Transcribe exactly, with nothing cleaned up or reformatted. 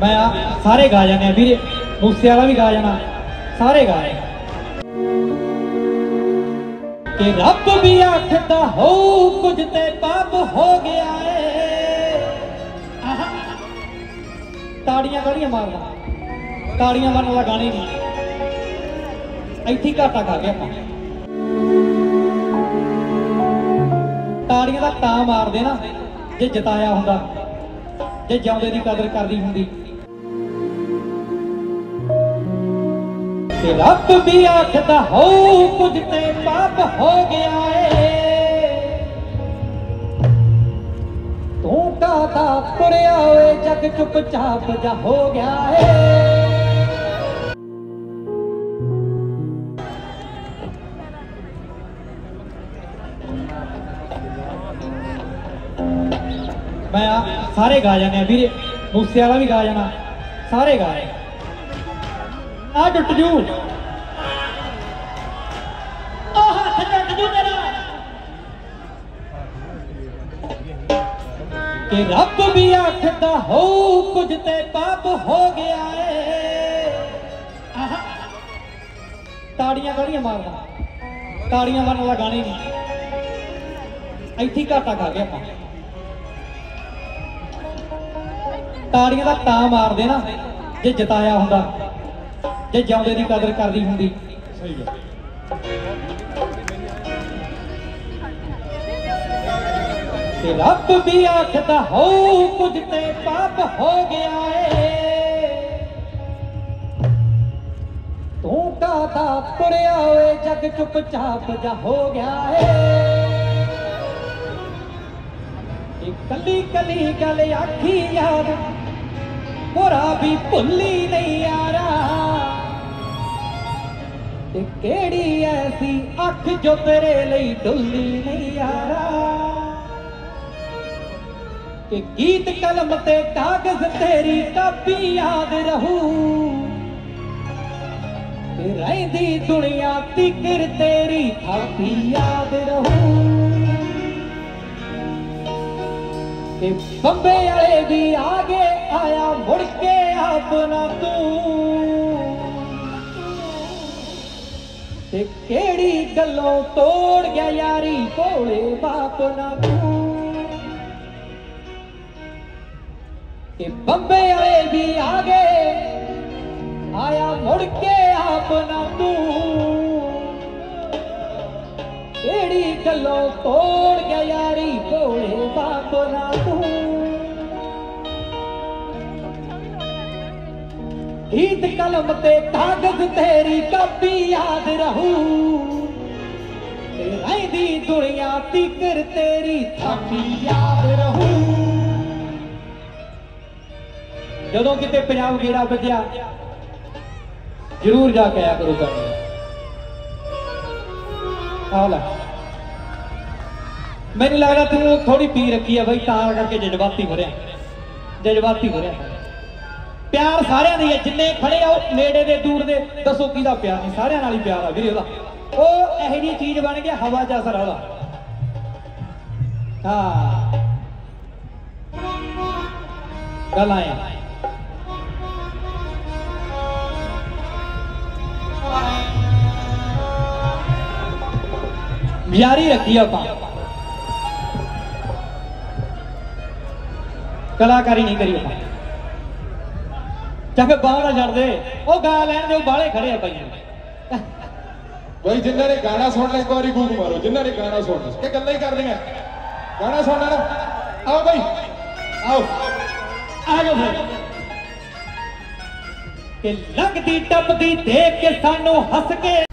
मैं आ, सारे गा जाने वीरे, मूसे वाला भी गा जाना, सारे गा रहे कि रब भी आखदा हो कुछ ते पाप हो गया है। ताड़ियां ताड़ियां मारना, ताड़ियां मारने वाला गाने नहीं, इत्थे घाटा खा गया ਆਪਾਂ। ताड़ियां दा तां मारदे ना जे जिताया हुंदा, जे जिउंदे दी कदर करदी हुंदी। ते रब भी आखदा हो कुछ ते पाप हो गया है। तू कादा तुरिया होए जग चुपचाप जा हो गया है। मैं आ, सारे गा जाने वीरे, मूसे वाला भी गा जाना, सारे गा रहे आ टुट जू हाथ टुट जू मेरा कि रब भी आखदा हो कुछ ते पाप हो गया है। ताड़ियां ताड़ियां मारना, ताड़ियां मारने वाला गाने नहीं, इत्थे घाटा खा गया ਆਪਾਂ। ताड़ियां दा तां मारदे ना जे जिताया हुंदा, जे जिउंदे दी कदर करदी हुंदी। सही गल ते रब भी आखदा हो कुछ ते पाप हो गया है। तू कादा तुरिया होए जग चुपचाप जा हो गया है। कली कली गल आखी यार बुरा भी भुली नहीं यारा। ते केड़ी ऐसी अख जो तेरे लिए डुली नहीं यारा। कि गीत कलम ते कागज तेरी कापी याद रहू। ते रहिंदी दुनिया तिकर तेरी थापी याद रहू। बंबे वाले भी आगे आया मुड़ के अपना तू। ते केड़ी गलों तोड़ गया यारी भोले बाप ना तू। कि बंबे वाले भी आगे आया मुड़ के अपना तू। केड़ी गलों तोड़ गया यारी भोले बाप ना तू। गीत कलम ते कागज तेरी कापी याद रहू। रहिंदी दुनिया तिकर तेरी थापी याद रहू। जदों किते पंजाब गेड़ा बजया जरूर जाके आया करो करने। मैनू लगता तू थोड़ी पी रखी है बई, तां करके जज्बाती हो रहा, जज्बाती हो रहा। प्यार सारिਆਂ ਦੀ है, जिन्ने खड़े आओ नेड़े दे दूर दे, दसो किहदा प्यार नहीं, सारिਆਂ नाल ही प्यार आ वीरे ओहदा। ਉਹ ਇਹੋ ਜਿਹੀ चीज बन गया हवा च असर ਉਹਦਾ। हाँ गल आए यारी रखी आपां, कलाकारी नहीं करी आपां। चाहे बाहर ना छड़ दे, वो गा लैन दे, बाले खड़े आ भाई। भाई जिन्हों ने गाना सुनना एक बार गूक मारो, जिन्होंने गाना सुनना के गल्लां ही कर रही गाना सुनना ना। आओ भाई आओ आ जाओ फिर। कि लगदी टपदी देख के सानू हस के